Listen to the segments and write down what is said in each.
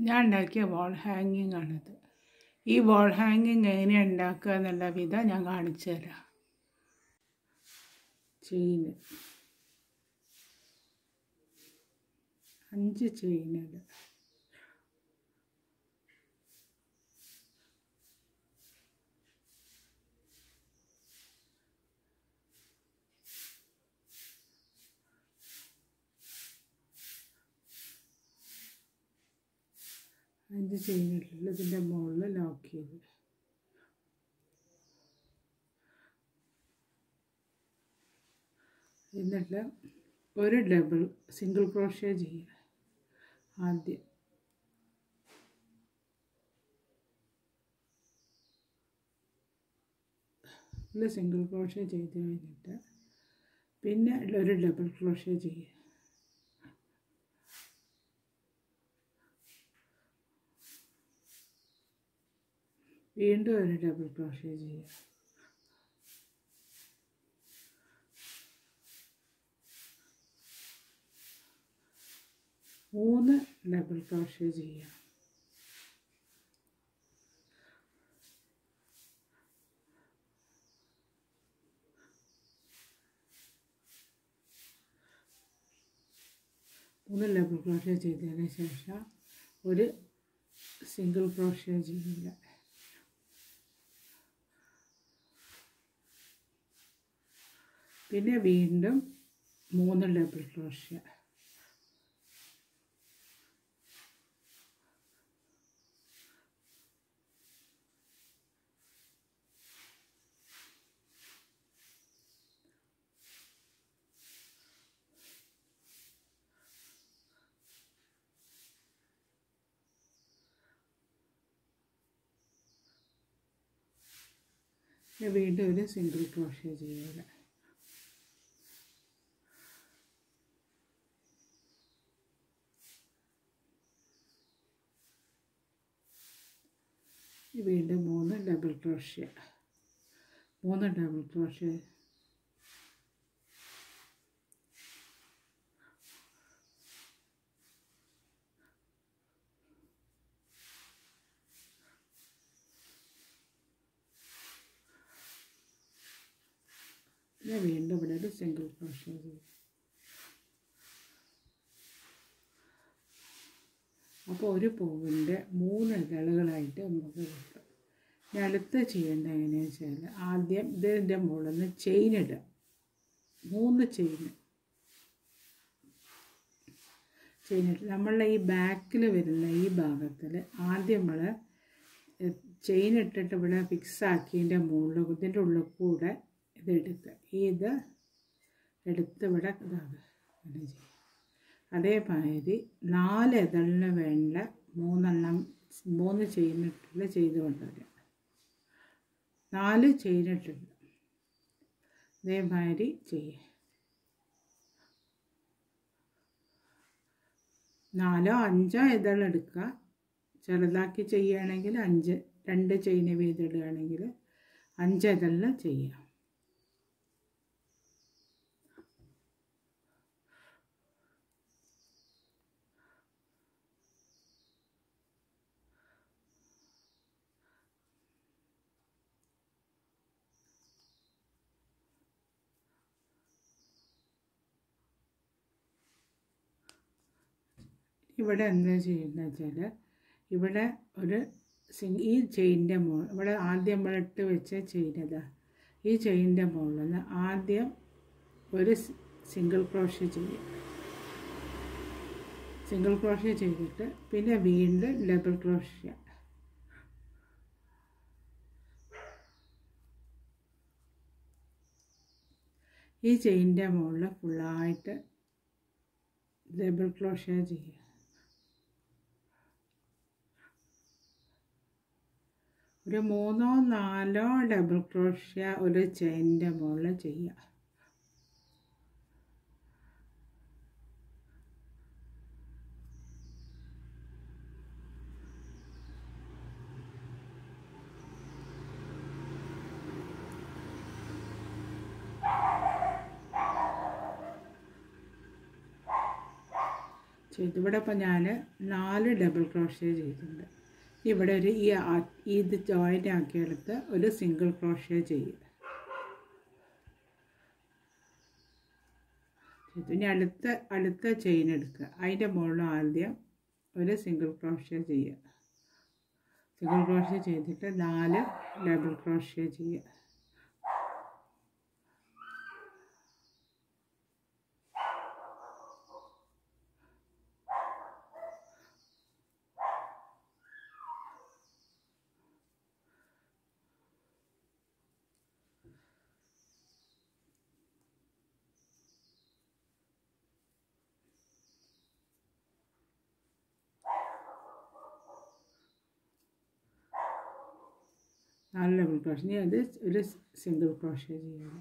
ഞാൻ ഉണ്ടാക്കിയ വാൾ ഹാങ്ങിങ് ആണിത്. ഈ വാൾ ഹാങ്ങിങ് എങ്ങനെയാണ് ഉണ്ടാക്കുക എന്നുള്ള വിധം ഞാൻ കാണിച്ചു തരാം. ചെയിന് 5 ചെയിനുകൾ, ഇതിൻ്റെ മുകളിൽ ലോക്ക് ചെയ്ത് എന്നിട്ട് ഒരു സിംഗിൾ ക്രോഷ്യ ചെയ്യുക. ആദ്യം സിംഗിൾ ക്രോഷ്യ ചെയ്ത് കഴിഞ്ഞിട്ട് പിന്നെ ഒരു ഡബിൾ ക്രോഷ്യ ചെയ്യുക. വീണ്ടും ഒരു ഡബിൾ ക്രോഷ്യ ചെയ്യുക. മൂന്ന് ഡബിൾ ക്രോഷ്യ ചെയ്യുക. മൂന്ന് ഡബിൾ ക്രോഷ്യ ചെയ്തതിന് ശേഷം ഒരു സിംഗിൾ ക്രോഷ്യ ചെയ്യുക. പിന്നെ വീണ്ടും 3 ഡബിൾ ക്രോഷ്യ. വീണ്ടും ഒരു സിംഗിൾ ക്രോഷ്യ ചെയ്യുക. വീണ്ടും 3 ഡബിൾ ക്രോഷ്യ. 3 double crochet. പിന്നെ വീണ്ടും ഇവിടെ ഒരു സിംഗിൾ ക്രോഷ്യ ചെയ്യും. അപ്പോൾ ഒരു പൂവിൻ്റെ 3 ഇതളുകളായിട്ട് നമുക്ക് കിട്ടും. ഇനി അടുത്ത് ചെയ്യേണ്ടത് എങ്ങനെയാണെന്ന് വെച്ചാൽ ആദ്യം ഇതിൻ്റെ മുകളിൽ നിന്ന് ചെയിൻ ഇടുക. 3 ചെയിൻ ഇട്ട് നമ്മളുടെ ഈ ബാക്കിൽ വരുന്ന ഈ ഭാഗത്തിൽ ആദ്യം നമ്മൾ ചെയിൻ ഇട്ടിട്ട് ഇവിടെ ഫിക്സ് ആക്കിയതിൻ്റെ മുകളിൽ ഇതിൻ്റെ ഉള്ളിൽ കൂടെ ഇതെടുക്കുക. ഇത് എടുത്ത് ഇവിടെ ഇതാകുക. അങ്ങനെ ചെയ്യും. അതേമാതിരി 4 ഇതളിന് വേണ്ട 3 ചെയിനിട്ടിട്ട് ചെയ്ത് കൊണ്ടുവരിക. 4 ചെയിനിട്ടിട്ട് അതേമാതിരി ചെയ്യുക. 4 5 ഇതളെടുക്കുക. ചെറുതാക്കി ചെയ്യുകയാണെങ്കിൽ 2 ചെയിന് വീതം ഇടുകയാണെങ്കിൽ 5 ഇതളിന് ചെയ്യുക. ഇവിടെ എന്താ ചെയ്യുന്നത് വെച്ചാൽ ഇവിടെ ഒരു ഈ ചെയിനിൻ്റെ മുകളിൽ ഇവിടെ ആദ്യം നമ്മളിട്ട് വെച്ച ചെയിനതാ. ഈ ചെയിനിൻ്റെ മുകളിൽ നിന്ന് ആദ്യം ഒരു സിംഗിൾ ക്രോഷ്യ ചെയ്യുക. സിംഗിൾ ക്രോഷ്യ ചെയ്തിട്ട് പിന്നെ വീണ്ടും ഡബിൾ ക്രോഷ്യ. ഈ ചെയിനിൻ്റെ മുകളിൽ ഫുള്ളായിട്ട് ഡബിൾ ക്രോഷ്യ ചെയ്യുക. ഒരു 3-4 ഡബിൾ ക്രോഷ്യ ഒരു ചെയിനിൻ്റെ മുകളിൽ ചെയ്യുക. ചെയ്തു. ഇവിടെ ഇപ്പോൾ ഞാൻ 4 ഡബിൾ ക്രോഷ്യ ചെയ്തിട്ടുണ്ട്. ഇവിടെ ഒരു ഇത് ജോയിൻ്റ് ആക്കിയെടുത്ത് ഒരു സിംഗിൾ ക്രോഷ്യ ചെയ്യുക. ഇനി അടുത്ത ചെയിൻ എടുക്കുക. അതിൻ്റെ മുകളിൽ ആദ്യം ഒരു സിംഗിൾ ക്രോഷ്യ ചെയ്യുക. സിംഗിൾ ക്രോഷ്യ ചെയ്തിട്ട് 4 ഡബിൾ ക്രോഷ്യ ചെയ്യുക. നാല് ഡബിൾ ക്രോഷ്യ. ഇനി അത് ഒരു സിംഗിൾ ക്രോഷ്യ ചെയ്യുക.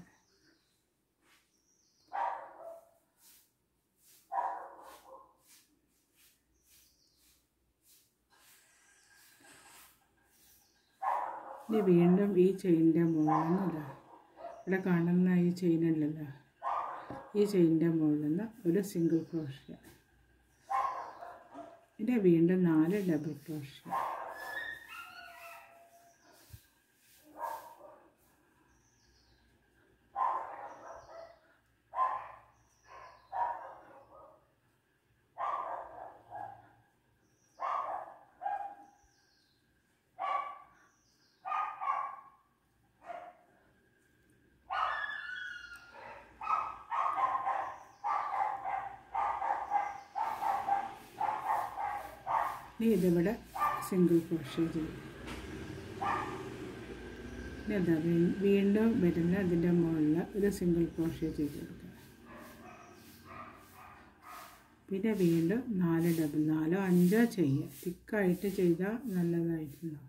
ഇനി വീണ്ടും ഈ ചെയിനിൻ്റെ മുകളിൽ നിന്ന് ഇവിടെ കാണുന്ന ഈ ചെയിനല്ലല്ലോ, ഈ ചെയിനിൻ്റെ മുകളിൽ നിന്ന് ഒരു സിംഗിൾ ക്രോഷ്യ. പിന്നെ വീണ്ടും 4 ഡബിൾ ക്രോഷ്യ. ഇനി ഇതിവിടെ സിംഗിൾ ക്രോഷ്യ ചെയ്യും. ഇനി എന്താ വീണ്ടും വരുന്ന അതിൻ്റെ മുകളിൽ ഒരു സിംഗിൾ ക്രോഷ്യ ചെയ്ത് കൊടുക്കുക. പിന്നെ വീണ്ടും 4 ഡബിൾ 4 5 ചെയ്യുക. തിക്കായിട്ട് ചെയ്താൽ നല്ലതായിട്ടുണ്ടാവും.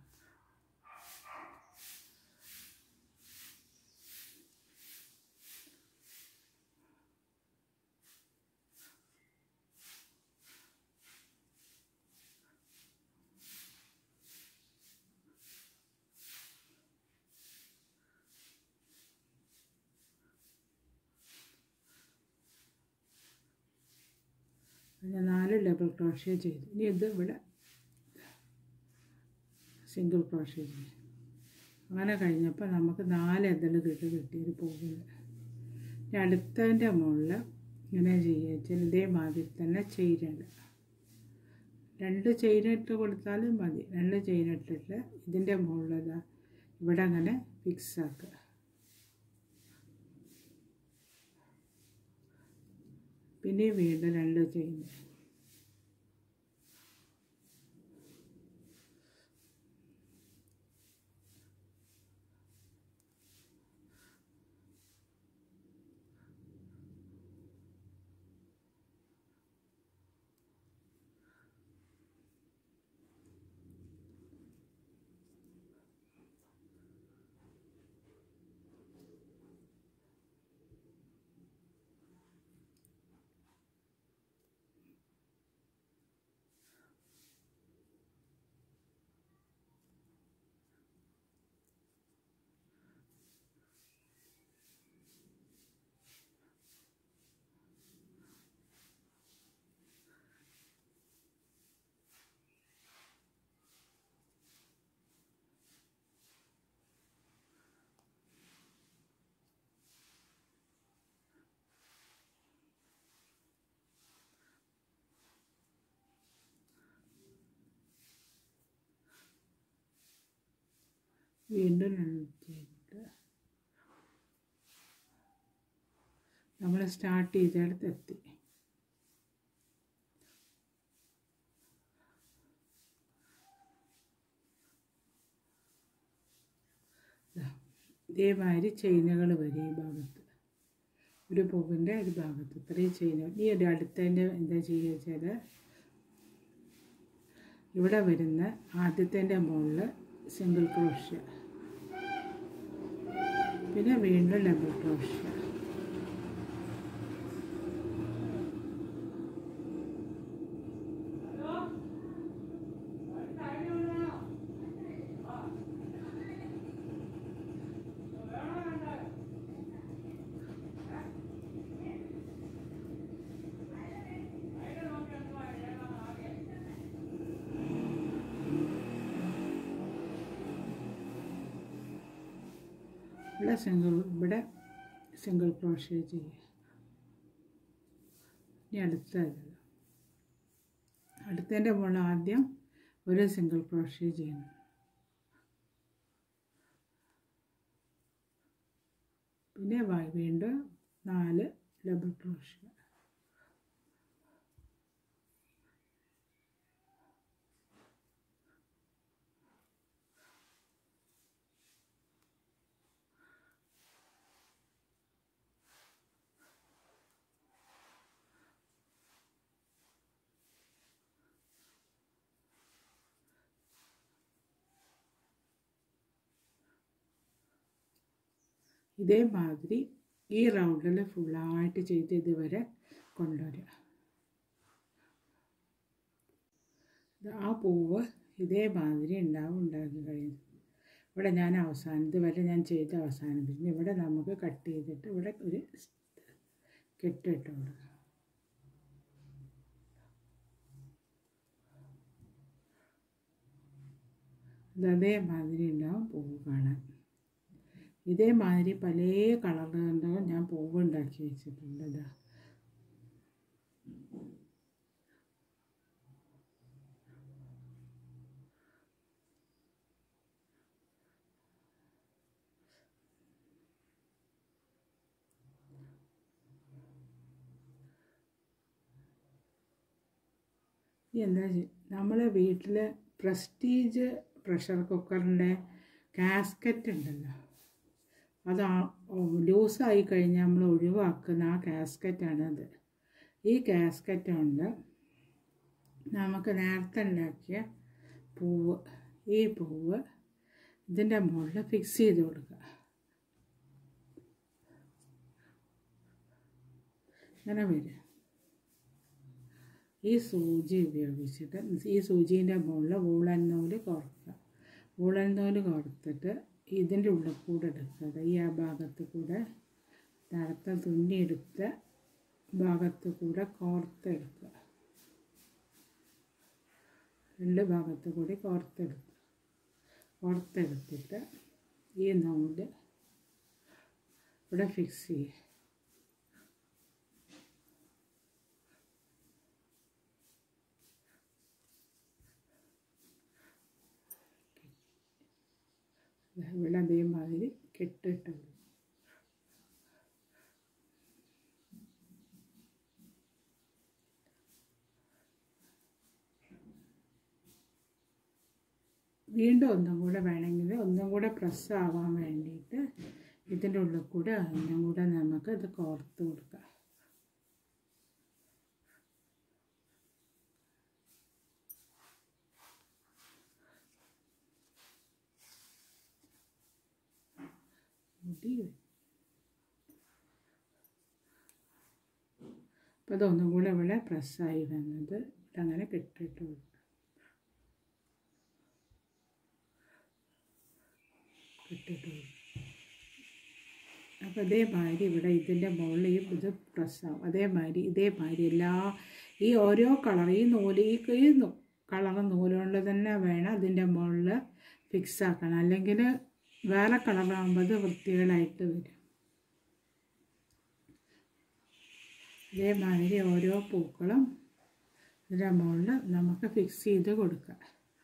ഞാൻ 4 ഡബിൾ ക്രോഷ്യ ചെയ്തു. ഇനി ഇത് ഇവിടെ സിംഗിൾ ക്രോഷ്യ ചെയ്യും. അങ്ങനെ കഴിഞ്ഞപ്പോൾ നമുക്ക് 4 എതൾ കിട്ടിയൊരു പോകുന്നത്. ഇനി അടുത്തതിൻ്റെ മുകളിൽ ഇങ്ങനെ ചെയ്യുക വെച്ചാൽ ഇതേമാതിരി തന്നെ ചെയിനിടുക. 2 ചെയിനിട്ട് കൊടുത്താലും മതി. 2 ചെയിനിട്ടിട്ട് ഇതിൻ്റെ മുകളിൽ ഇവിടെ അങ്ങനെ ഫിക്സ് ആക്കുക. പിന്നെ വീണ്ടും 2 ചെയിൻ. വീണ്ടും 2 ചെയ്തിട്ട് നമ്മൾ സ്റ്റാർട്ട് ചെയ്തെടുത്ത് എത്തി. ഇതേമാതിരി ചെയിനുകൾ വരും ഈ ഭാഗത്ത്, ഒരു പൂവിൻ്റെ ഒരു ഭാഗത്ത് ഇത്രയും ചെയിനുകൾ. ഈ ഒരു അടുത്തതിൻ്റെ എന്താ ചെയ്യുക വെച്ചാൽ ഇവിടെ വരുന്ന ആദ്യത്തിൻ്റെ മുകളിൽ സിംഗിൾ ക്രോഷ്യ, പിന്നെ വീണ്ടും ഡബിൾ ക്രോഷ്യ. ഇവിടെ സിംഗിൾ ക്രോഷ്യ ചെയ്യുക. ഇനി അടുത്തതിൻ്റെ മുകളിൽ ആദ്യം ഒരു സിംഗിൾ ക്രോഷ്യ ചെയ്യണം. പിന്നെ വീണ്ടും 4 ഡബിൾ ക്രോഷ്യ. ഇതേമാതിരി ഈ റൗണ്ടിൽ ഫുള്ളായിട്ട് ചെയ്ത് ഇതുവരെ കൊണ്ടുവരിക. ആ പൂവ് ഇതേമാതിരി ഉണ്ടാക്കി കഴിയും. ഇവിടെ ഞാൻ ഇതുവരെ ഞാൻ ചെയ്ത് അവസാനിപ്പിച്ചു. ഇവിടെ നമുക്ക് കട്ട് ചെയ്തിട്ട് ഇവിടെ ഒരു കെട്ടിട്ട് കൊടുക്കുക. അതേമാതിരി ഉണ്ടാവും പൂവ് കാണാൻ. ഇതേമാതിരി പല കളറുകളും ഞാൻ പൂവ് ഉണ്ടാക്കി വെച്ചിട്ടുണ്ട്. എന്താ നമ്മളെ വീട്ടിൽ പ്രസ്റ്റീജ് പ്രഷർ കുക്കറിൻ്റെ കാസ്കറ്റ് ഉണ്ടല്ലോ, അത് ലൂസായി കഴിഞ്ഞാൽ നമ്മൾ ഒഴിവാക്കുന്ന ആ കാസ്കറ്റാണത്. ഈ കാസ്കറ്റ് കൊണ്ട് നമുക്ക് നേരത്തെ ഉണ്ടാക്കിയ ഈ പൂവ് ഇതിൻ്റെ മുകളിൽ ഫിക്സ് ചെയ്ത് കൊടുക്കുക. ഇങ്ങനെ വരും. ഈ സൂചി ഉപയോഗിച്ചിട്ട് ഈ സൂചീൻ്റെ മുകളിൽ വൂളൻ നൂല് കോർക്കുക. വൂളൻ നൂല് കോർത്തിട്ട് ഇതിൻ്റെ ഉള്ളിൽ കൂടെ എടുക്കുക. ഈ ആ ഭാഗത്ത് കൂടെ നേരത്തെ തുന്നിയെടുത്ത ഭാഗത്ത് കൂടെ കോർത്തെടുക്കുക. 2 ഭാഗത്ത് കൂടി കോർത്തെടുത്തിട്ട് ഈ നൂല് ഇവിടെ ഫിക്സ് ചെയ്യുക. ഇവിടെ അതേമാതിരി കെട്ടിട്ട് വീണ്ടും ഒന്നും കൂടെ വേണമെങ്കിൽ ഒന്നും കൂടെ പ്രസ് ആവാൻ വേണ്ടിയിട്ട് ഇതിൻ്റെ ഉള്ളിൽ കൂടെ ഒന്നും കൂടെ നമുക്ക് ഇത് കോർത്ത് കൊടുക്കാം. അപ്പോൾ അതൊന്നും കൂടെ ഇവിടെ പ്രസ്സായി വന്നത് അങ്ങനെ കെട്ടിട്ട് കൊടുക്കും. അപ്പോൾ അതേമാതിരി ഇവിടെ ഇതിൻ്റെ മുകളിൽ ഇത് പ്രസ്സാവും. ഇതേമാതിരി ഈ ഓരോ കളർ ഈ കളർ നൂലുകൊണ്ട് തന്നെ വേണം അതിൻ്റെ മുകളിൽ ഫിക്സ് ആക്കണം. അല്ലെങ്കിൽ വേറെ കളറാകുമ്പോൾ അത് വൃത്തികളായിട്ട് വരും. ഇതേമാതിരി ഓരോ പൂക്കളും ഇതിൻ്റെ മുകളിൽ നമുക്ക് ഫിക്സ് ചെയ്ത് കൊടുക്കാം.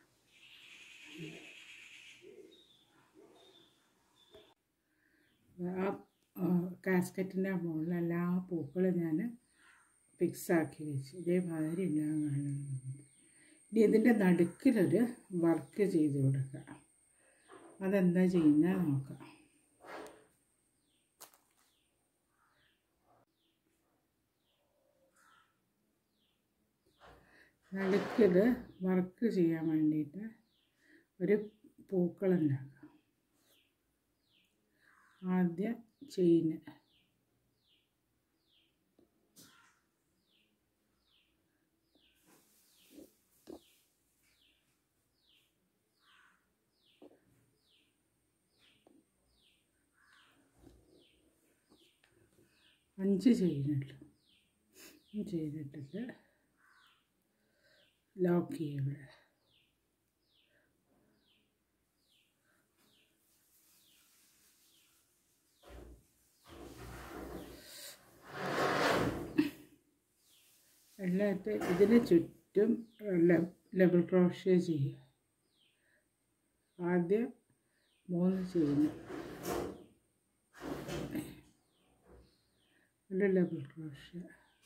ആ കാസ്കറ്റിൻ്റെ മുകളിൽ എല്ലാ പൂക്കളും ഞാൻ ഫിക്സാക്കി വെച്ചു. ഇതേമാതിരി എല്ലാം കാണുന്നുണ്ട്. ഇനി ഇതിൻ്റെ നടുക്കിലൊരു വർക്ക് ചെയ്ത് കൊടുക്കുക. അതെന്താ ചെയ്യുന്നത് നോക്കാം. നടുക്കിൽ വർക്ക് ചെയ്യാൻ വേണ്ടിയിട്ട് ഒരു പൂക്കളുണ്ടാക്കാം. ആദ്യം ചെയിന്, അഞ്ച് ചെയ്തിട്ടിട്ട് ലോക്ക് ചെയ്യുക. എന്നിട്ട് ഇതിന് ചുറ്റും ഡബിൾ ക്രോഷ്യ ചെയ്യുക. ആദ്യം 3 ചെയിൻ, ഒരു ഡബിൾ ക്രോഷ്യ,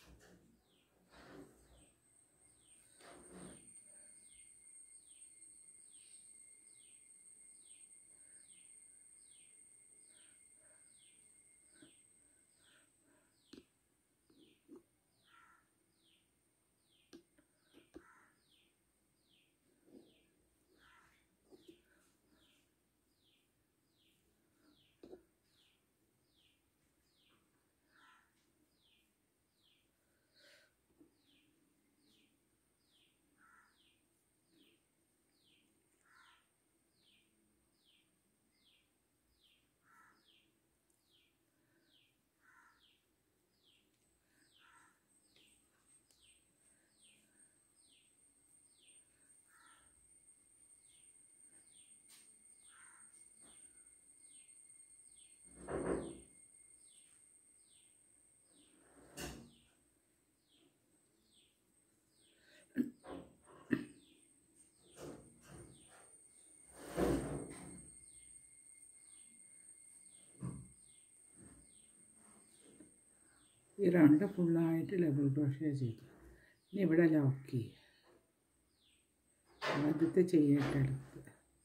ഈ റൗണ്ട് ഫുള്ളായിട്ട് ഡബിൾ ക്രോഷ്യ ചെയ്തു. ഇനി ഇവിടെ ലോക്ക് ചെയ്യുക. ആദ്യത്തെ ചെയ്തിട്ടെടുത്ത്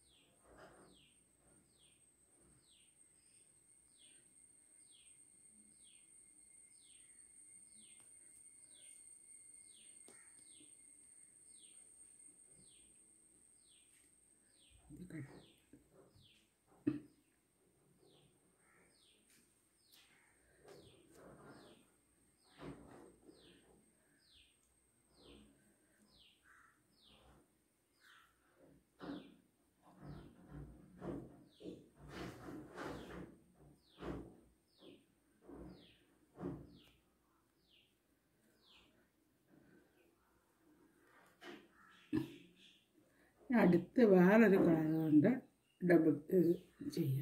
അടുത്ത് വേറൊരു കളർ കൊണ്ട് ഡബിൾ ചെയ്യുക.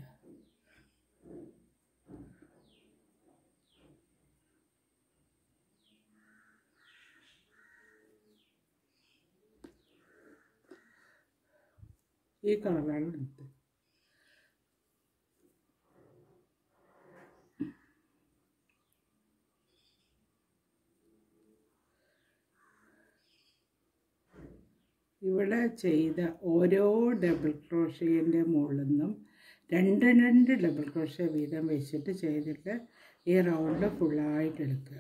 ഈ കളറാണ് എടുത്തത്. ഇവിടെ ചെയ്ത ഓരോ ഡബിൾ ക്രോഷ്യൻ്റെ മുകളിൽ നിന്നും 2 ഡബിൾ ക്രോഷ്യ വീതം വെച്ചിട്ട് ചെയ്തിട്ട് ഈ റൗണ്ട് ഫുള്ളായിട്ട് എടുക്കുക.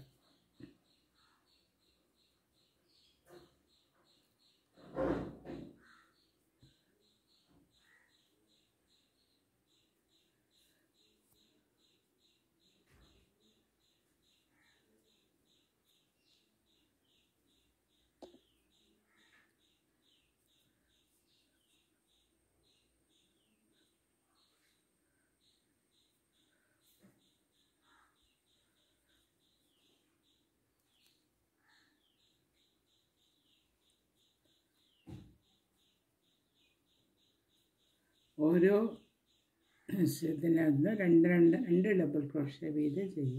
ഓരോ ഇതിനകത്ത് 2 ഡബിൾ ക്രോഷ്യ വീതം ചെയ്യുക.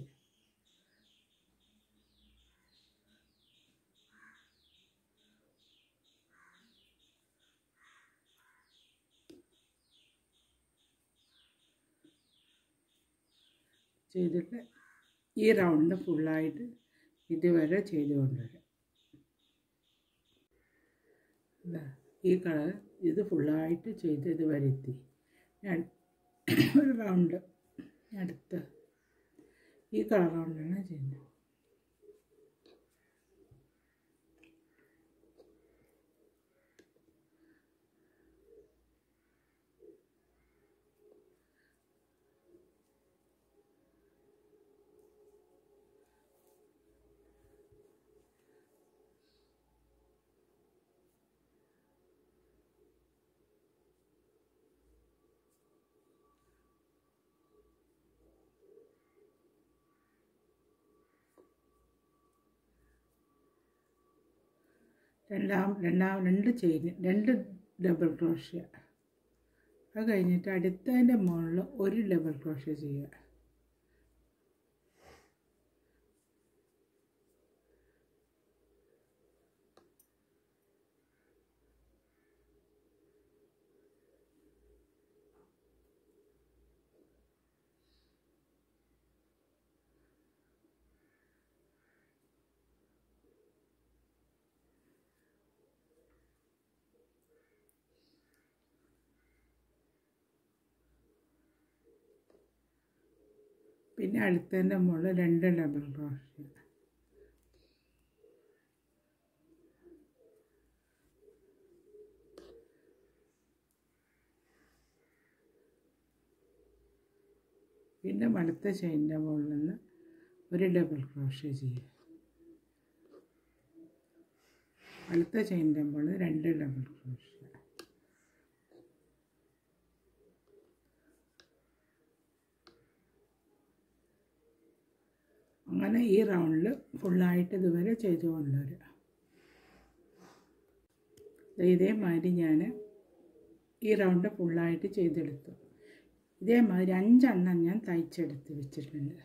ചെയ്തിട്ട് ഈ റൗണ്ട് ഫുള്ളായിട്ട് ഇതുവരെ ചെയ്തുകൊണ്ടുവരാം. ഈ കളർ ഇത് ഫുള്ളായിട്ട് ചെയ്ത് ഇതുവരെ എത്തി. ഞാൻ ഒരു റൗണ്ട് അടുത്ത് ഈ കളർ കൊണ്ടാണ് ചെയ്യുന്നത്. രണ്ട് ചെയിൻ, 2 ഡബിൾ ക്രോഷ്യ. അത് കഴിഞ്ഞിട്ട് അടുത്തതിൻ്റെ മുകളിൽ ഒരു ഡബിൾ ക്രോഷ്യ ചെയ്യുക. പിന്നെ അടുത്തതിൻ്റെ മുകളിൽ 2 ഡബിൾ ക്രോഷ്യ. പിന്നെ അടുത്ത ചെയിനിൻ്റെ മുകളിൽ നിന്ന് 1 ഡബിൾ ക്രോഷ്യ ചെയ്യുക. അടുത്ത ചെയിനിൻ്റെ മുകളിൽ 2 ഡബിൾ ക്രോഷ്യ. അങ്ങനെ ഈ റൗണ്ടിൽ ഫുള്ളായിട്ട് ഇതുവരെ ചെയ്ത് കൊണ്ടുവരിക. ഇതേമാതിരി ഞാൻ ഈ റൗണ്ട് ഫുള്ളായിട്ട് ചെയ്തെടുത്തു. ഇതേമാതിരി 5 എണ്ണം ഞാൻ തയ്ച്ചെടുത്ത് വെച്ചിട്ടുണ്ട്.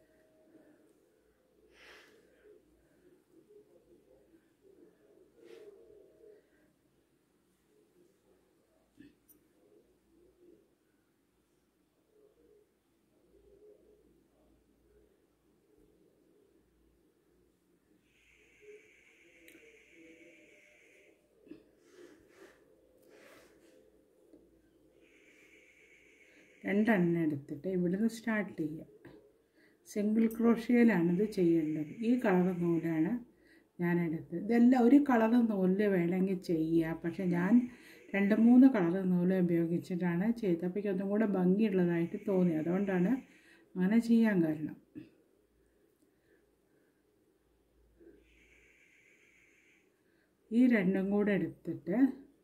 രണ്ടെണ്ണം എടുത്തിട്ട് ഇവിടുന്ന് സ്റ്റാർട്ട് ചെയ്യുക. സിംഗിൾ ക്രോഷ്യയിലാണിത് ചെയ്യേണ്ടത്. ഈ കളർ നൂലാണ് ഞാനെടുത്തത്. ഇതെല്ലാം ഒരു കളർ നൂലിൽ വേണമെങ്കിൽ ചെയ്യുക. പക്ഷേ ഞാൻ 2-3 കളർ നൂല് ഉപയോഗിച്ചിട്ടാണ് ചെയ്തത്. അപ്പോൾ ഒന്നും കൂടെ ഭംഗിയുള്ളതായിട്ട് തോന്നി. അതുകൊണ്ടാണ് അങ്ങനെ ചെയ്യാൻ കാരണം. ഈ രണ്ടും കൂടെ എടുത്തിട്ട്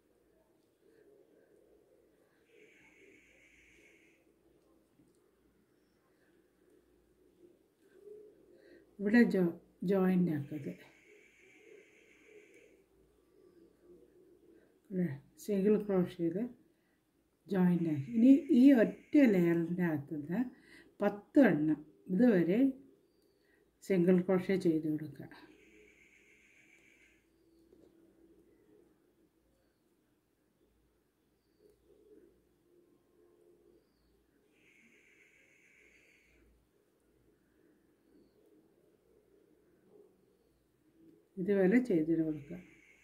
ഇവിടെ ജോയിൻ്റ് ആക്കത്. സിംഗിൾ ക്രോഷ്യയിൽ ജോയിൻ്റ് ആക്കി. ഇനി ഈ ഒറ്റ ലെയറിൻ്റെ അകത്തുനിന്ന് 10 എണ്ണം ഇതുവരെ സിംഗിൾ ക്രോഷ്യ ചെയ്ത് കൊടുക്കുക. ഇതുവരെ ചെയ്തിട്ട് കൊടുക്കുക.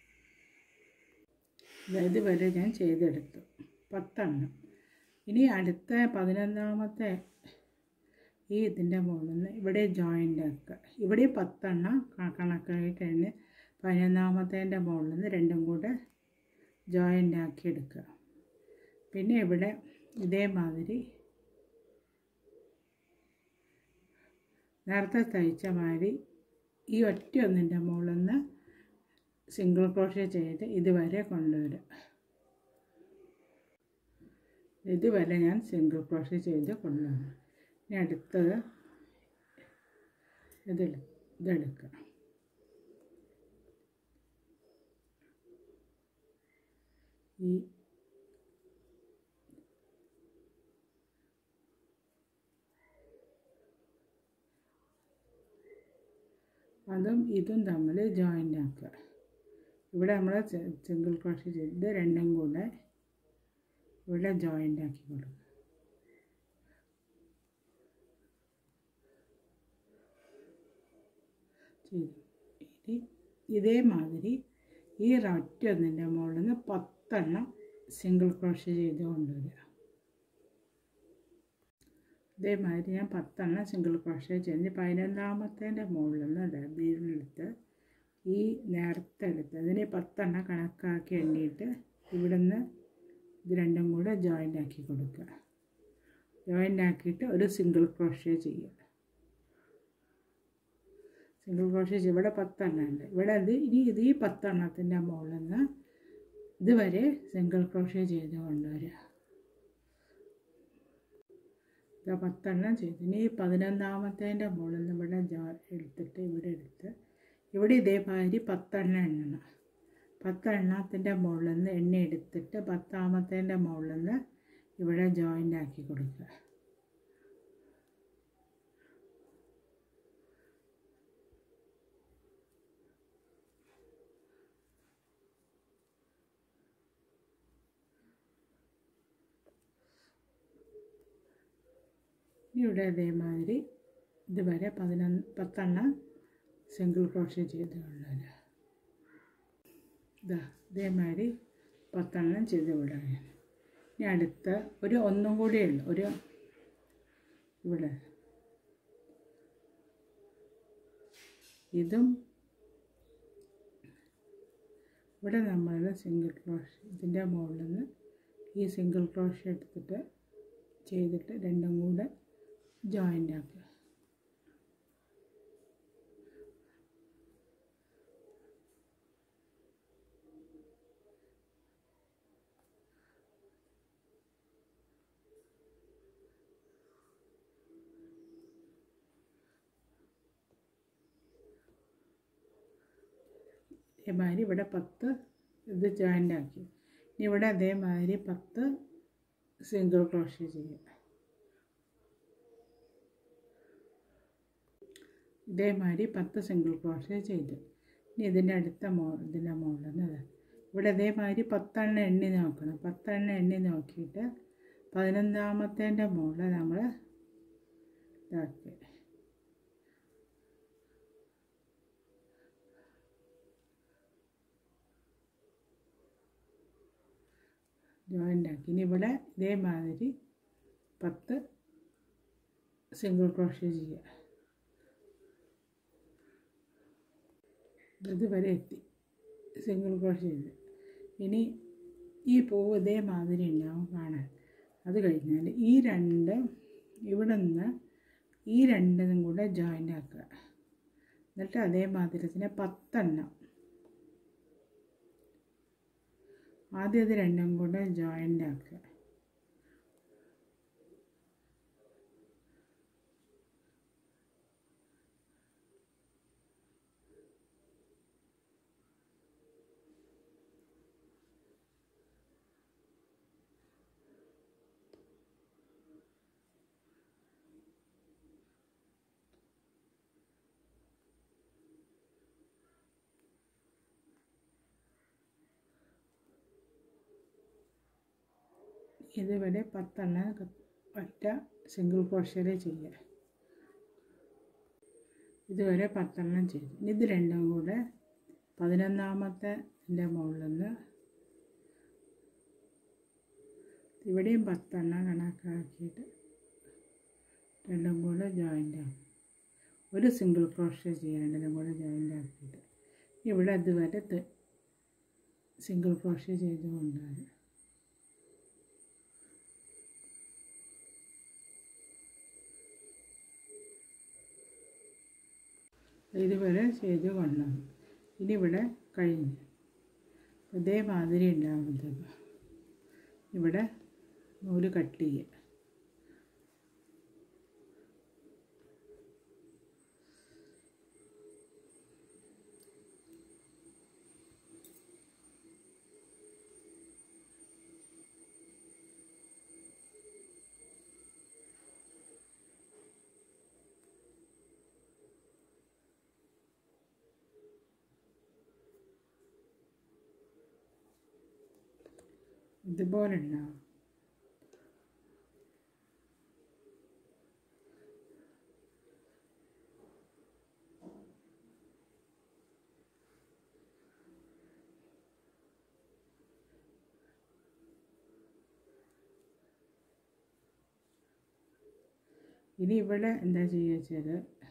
ഇതുവരെ ഞാൻ ചെയ്തെടുത്തു 10 എണ്ണം. ഇനി അടുത്ത 11ാമത്തെ ഈ ഇതിൻ്റെ മുകളിൽ നിന്ന് ഇവിടെ ജോയിൻ്റ് ആക്കുക. ഇവിടെ 10 എണ്ണം കണക്കായിട്ട് തന്നെ 11ാമത്തേൻ്റെ മുകളിൽ നിന്ന് രണ്ടും കൂടെ ജോയിൻ്റ് ആക്കി എടുക്കുക. പിന്നെ ഇവിടെ ഇതേമാതിരി നേരത്തെ തയ്ച്ച മാതിരി ഈ ഒറ്റ ഒന്നിൻ്റെ മുകളിൽ നിന്ന് സിംഗിൾ ക്രോഷ്യ ചെയ്ത് ഇതുവരെ കൊണ്ടുവരിക. ഇതുവരെ ഞാൻ സിംഗിൾ ക്രോഷ്യ ചെയ്ത് കൊണ്ടുവന്നു. ഇനി അടുത്തത് ഇതെടുക്കുക. ഈ അതും ഇതും തമ്മിൽ ജോയിൻ്റ് ആക്കുക. ഇവിടെ നമ്മൾ സിംഗിൾ ക്രോഷ്യ ചെയ്ത് രണ്ടും കൂടെ ഇവിടെ ജോയിൻ്റ് ആക്കി കൊടുക്കുക. ഇനി ഇതേമാതിരി ഈ ഒറ്റ ഒന്നിൻ്റെ മുകളിൽ നിന്ന് 10 എണ്ണം സിംഗിൾ ക്രോഷ്യ ചെയ്ത് കൊണ്ടുവരിക. ഇതേമാതിരി ഞാൻ 10 എണ്ണം സിംഗിൾ ക്രോഷ്യ ചെയ്ത് 11ാമത്തേൻ്റെ മുകളിൽ നിന്ന് ഡബിളിലെടുത്ത് ഈ നേരത്തെ എടുത്ത് അതിന് 10 എണ്ണം കണക്കാക്കി എണ്ണിയിട്ട് ഇവിടുന്ന് ഇത് രണ്ടും കൂടെ ജോയിൻ്റ് ആക്കി കൊടുക്കുക. ജോയിൻ്റ് ആക്കിയിട്ട് ഒരു സിംഗിൾ ക്രോഷ്യ ചെയ്യുക. സിംഗിൾ ക്രോഷ്യ ചെയ്യുക. ഇവിടെ 10 എണ്ണം ഉണ്ട്. ഇവിടെ ഇനി ഈ 10 എണ്ണത്തിൻ്റെ മുകളിൽ നിന്ന് ഇതുവരെ സിംഗിൾ ക്രോഷ്യ ചെയ്ത് കൊണ്ടുവരിക. 10 എണ്ണം ചെയ്തു. ഇനി 11ാമത്തേൻ്റെ മുകളിൽ നിന്ന് ഇവിടെ എടുത്തിട്ട് ഇവിടെ എടുത്ത് ഇവിടെ ഇതേമാതിരി 10 എണ്ണം എണ്ണണം. 10 എണ്ണത്തിൻ്റെ മുകളിൽ നിന്ന് എണ്ണ എടുത്തിട്ട് 10ാമത്തേൻ്റെ മുകളിൽ നിന്ന് ഇവിടെ ജോയിൻ്റ് ആക്കി കൊടുക്കുക. ഇവിടെ അതേമാതിരി ഇതുവരെ 10 എണ്ണം സിംഗിൾ ക്രോഷ്യ ചെയ്ത് കൊണ്ടുവരിക. ഇതേമാതിരി 10 എണ്ണം ചെയ്ത് വിടുക. ഇനി അടുത്ത ഒന്നും കൂടിയേ ഉള്ളൂ. ഇവിടെ ഇതും ഇവിടെ നമ്മൾ സിംഗിൾ ക്രോഷ്യ ഇതിൻ്റെ മുകളിൽ നിന്ന് ഈ സിംഗിൾ ക്രോഷ്യ എടുത്തിട്ട് ചെയ്തിട്ട് രണ്ടും കൂടെ ജോയിൻ്റ് ആക്കുക. അതേമാതിരി ഇവിടെ 10 ഇത് ജോയിൻ്റ് ആക്കി. ഇനി ഇവിടെ അതേമാതിരി 10 സിംഗിൾ ക്രോഷ്യ ചെയ്യുക. ഇതേമാതിരി 10 സിംഗിൾ ക്രോഷ്യ ചെയ്തു. ഇനി ഇതിൻ്റെ അടുത്ത ഇതിൻ്റെ മുകളിൽ നിന്ന് ഇവിടെ അതേമാതിരി 10 എണ്ണി നോക്കണം. 10 എണ്ണി നോക്കിയിട്ട് 11ാമത്തേൻ്റെ മുകളിൽ നമ്മൾ ഇതാക്കി ജോയിൻ്റ് ആക്കി. ഇനി ഇവിടെ ഇതേമാതിരി 10 സിംഗിൾ ക്രോഷ്യ ചെയ്യുക. ഇതുവരെ എത്തി സിംഗിൾ ക്രോഷ്യ ചെയ്ത്. ഇനി ഈ പൂവ് ഇതേമാതിരി ഉണ്ടാവും കാണാൻ. അത് കഴിഞ്ഞാൽ ഈ ഇവിടെ നിന്ന് ഈ രണ്ടും കൂടെ ജോയിൻ്റ് ആക്കുക. എന്നിട്ട് അതേമാതിരി തന്നെ 10 എണ്ണം ആദ്യം ഇത് രണ്ടും കൂടെ ജോയിൻ്റ് ആക്കുക. ഇതുവരെ 10 എണ്ണം ഒറ്റ സിംഗിൾ ക്രോഷ്യയിൽ ചെയ്യുക. ഇതുവരെ 10 എണ്ണം ചെയ്തു. ഇത് രണ്ടും കൂടെ 11ാമത്തെ മുകളിൽ നിന്ന് ഇവിടെയും 10 എണ്ണം കണക്കാക്കിയിട്ട് രണ്ടും കൂടെ ജോയിൻ്റ് ആക്കും. ഒരു സിംഗിൾ ക്രോഷ്യ ചെയ്യുക. രണ്ടും കൂടെ ജോയിൻ്റ് ആക്കിയിട്ട് ഇവിടെ ഇതുവരെ സിംഗിൾ ക്രോഷ്യ ചെയ്തുകൊണ്ടാണ് ഇതുവരെ ചെയ്ത് കൊണ്ടാണ്. ഇനി ഇവിടെ കഴിഞ്ഞു. ഇതേമാതിരി ഉണ്ടാകുന്നത് ഇവിടെ നൂല് കട്ട് ചെയ്യുക. ഇതുപോലെ ഉണ്ടാവും. ഇനി ഇവിടെ എന്താ ചെയ്യുക വെച്ചാൽ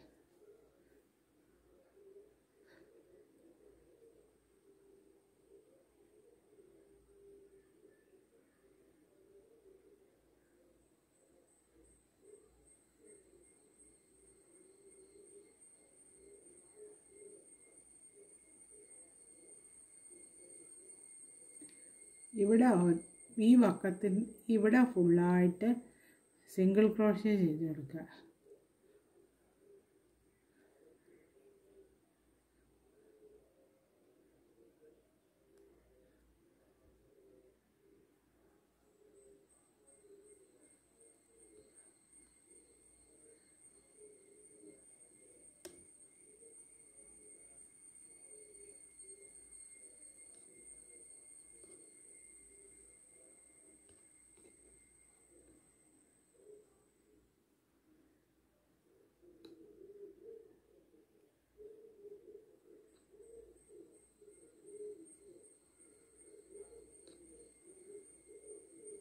ഇവിടെ ഈ വക്കത്തിൽ ഇവിടെ ഫുള്ളായിട്ട് സിംഗിൾ ക്രോഷ്യ ചെയ്ത് കൊടുക്കുക.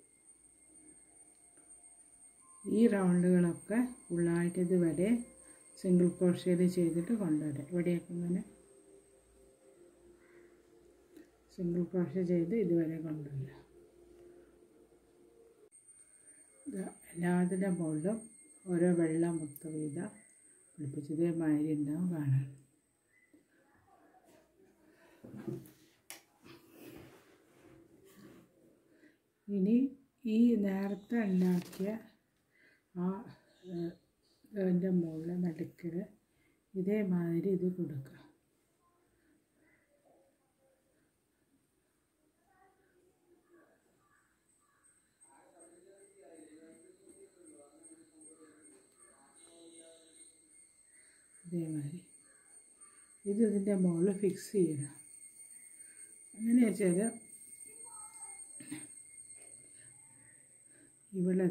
ഈ റൗണ്ടുകളൊക്കെ ഫുള്ളായിട്ട് ഇതുവരെ സിംഗിൾ ക്രോഷേയിൽ ചെയ്തിട്ട് കൊണ്ടുവരാം. ഇവിടെയൊക്കെ ഇങ്ങനെ സിംഗിൾ ക്രോഷേ ചെയ്ത് ഇതുവരെ കൊണ്ടുവരാം. എല്ലാത്തിൻ്റെ മുകളിലും ഓരോ വെള്ള മുത്ത് വീതം പിടിപ്പിച്ച് ഇതേമാതിരി ഉണ്ടാവും കാണാൻ. ഇനി ഈ നേരത്തെ ഉണ്ടാക്കിയ ആ ഇതിൻ്റെ മുകളിൽ നടുക്കിൽ ഇതേമാതിരി ഇത് കൊടുക്കുക. ഇതേമാതിരി ഇത് ഇതിൻ്റെ മുകളിൽ ഫിക്സ് ചെയ്യണം. അങ്ങനെ വെച്ചാൽ ഇവിടെ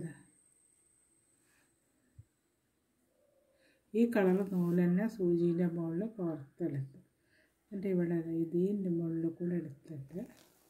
ഈ കളർ നൂല് തന്നെ സൂചീൻ്റെ മുകളിൽ പുറത്തെടുത്ത് എന്നിട്ട് ഇവിടെ ഇതിൻ്റെ മുകളിൽ കൂടെ എടുത്തിട്ട്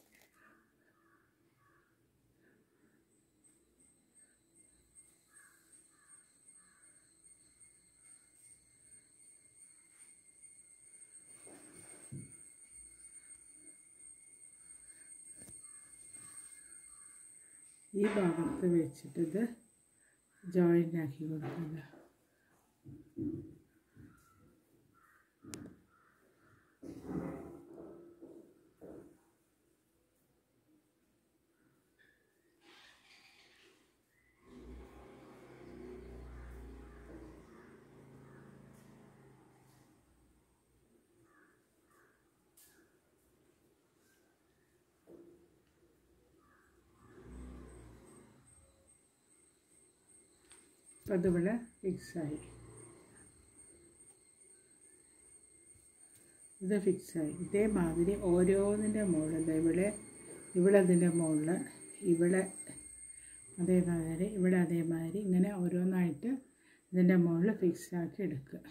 ഈ ഭാഗത്ത് വെച്ചിട്ടിത് ജോയിൻ്റ് ആക്കി കൊടുക്കുക. അപ്പോൾ അതിവിടെ ഫിക്സായി. ഇത് ഫിക്സായി. ഇതേമാതിരി ഓരോന്നിൻ്റെ മുകളിൽ ഇവിടെ അതിൻ്റെ മുകളിൽ ഇവിടെ അതേമാതിരി ഇവിടെ അതേമാതിരി ഇങ്ങനെ ഓരോന്നായിട്ട് ഇതിൻ്റെ മുകളിൽ ഫിക്സാക്കി എടുക്കുക.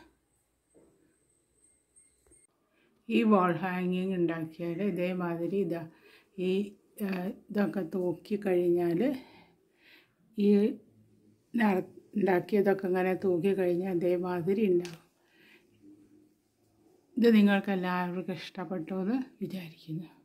ഈ വാൾ ഹാങ്ങിങ് ഉണ്ടാക്കിയാൽ ഇതേമാതിരി ഇതൊക്കെ തൂക്കി കഴിഞ്ഞാൽ ഈ ഉണ്ടാക്കിയതൊക്കെ ഇങ്ങനെ തൂക്കി കഴിഞ്ഞാൽ അതേമാതിരി ഉണ്ടാവും. ഇത് നിങ്ങൾക്ക് എല്ലാവർക്കും ഇഷ്ടപ്പെട്ടു എന്ന് വിചാരിക്കുന്നു.